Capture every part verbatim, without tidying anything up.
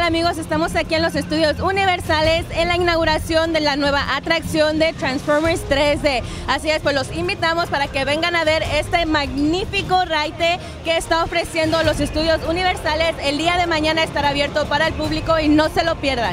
amigos? Estamos aquí en los estudios Universales en la inauguración de la nueva atracción de Transformers tres D. Así es, pues los invitamos para que vengan a ver este magnífico ride que está ofreciendo los estudios Universales. El día de mañana estará abierto para el público y no se lo pierdan.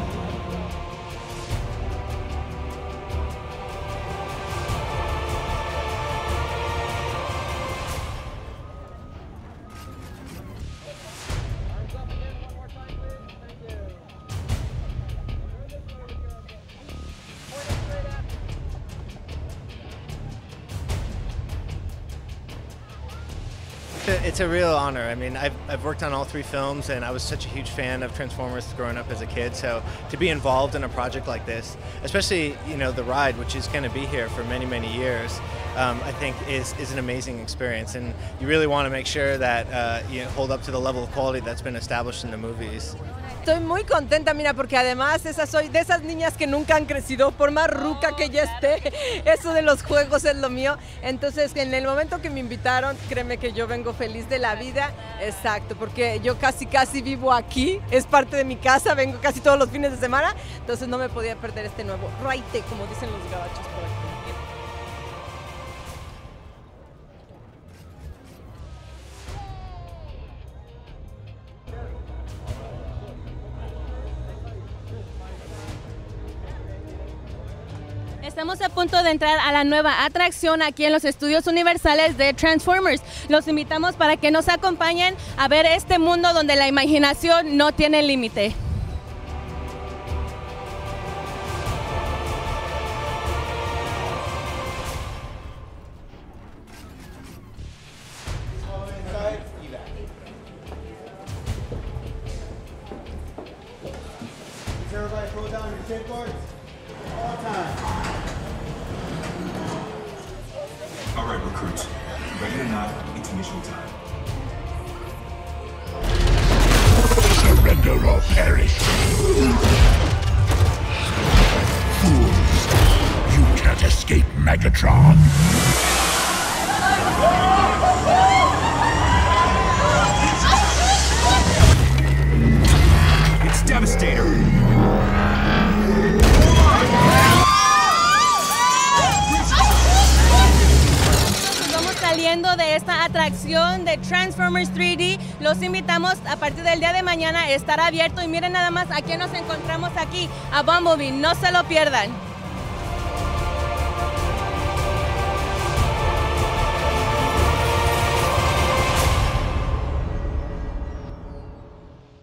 It's a real honor. I mean, I've, I've worked on all three films and I was such a huge fan of Transformers growing up as a kid, so to be involved in a project like this, especially, you know, the ride, which is going to be here for many, many years, um, I think is, is an amazing experience, and you really want to make sure that uh, you hold up to the level of quality that's been established in the movies. Estoy muy contenta, mira, porque además esa soy de esas niñas que nunca han crecido, por más ruca que ya esté, eso de los juegos es lo mío. Entonces, en el momento que me invitaron, créeme que yo vengo feliz de la vida, exacto, porque yo casi casi vivo aquí, es parte de mi casa, vengo casi todos los fines de semana, entonces no me podía perder este nuevo ride, como dicen los gabachos por aquí. Estamos a punto de entrar a la nueva atracción aquí en los estudios Universales de Transformers. Los invitamos para que nos acompañen a ver este mundo donde la imaginación no tiene límite. All right, recruits. Ready or not, it's mission time. Surrender or perish. Fools! You can't escape Megatron! It's Devastator! Saliendo de esta atracción de Transformers tres D, los invitamos a partir del día de mañana, estará abierto y miren nada más a quién nos encontramos aquí, a Bumblebee, no se lo pierdan.